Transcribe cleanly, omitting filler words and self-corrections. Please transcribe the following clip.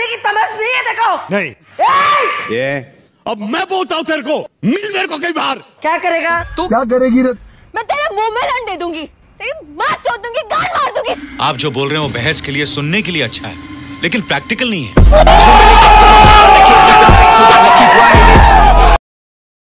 करने की तमस नहीं है देखो। नहीं ये अब मैं बोलता हूँ तेरे को, मिल मेरे को कई बार। क्या करेगा तू? क्या करेगी रे? मैं तेरे मुंह में लन दे दूंगी, तेरी माँ चोद दूंगी, गान मार दूंगी। आप जो बोल रहे हो बहस के लिए, सुनने के लिए अच्छा है, लेकिन प्रैक्टिकल नहीं है।